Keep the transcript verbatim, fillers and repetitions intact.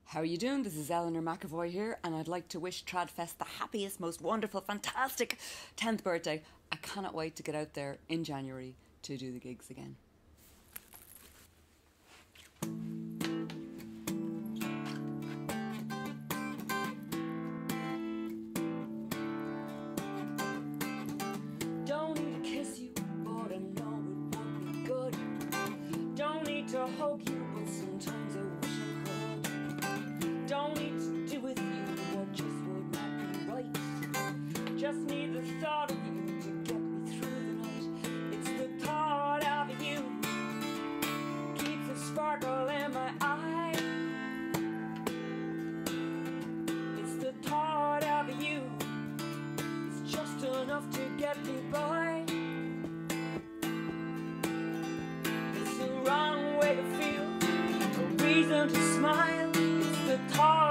How are you doing? This is Eleanor McEvoy here, and I'd like to wish TradFest the happiest, most wonderful, fantastic tenth birthday. I cannot wait to get out there in January to do the gigs again. Don't need to kiss you, but I know it won't be good. Don't need to hug you, but sometimes I wish I could. Don't need to do with you what just would not be right. Just need the thought of you to get me through the night. It's the thought of you keeps the sparkle in my eye. It's the thought of you, it's just enough to get me by. It's the wrong way to feel, a reason to smile. It's the thought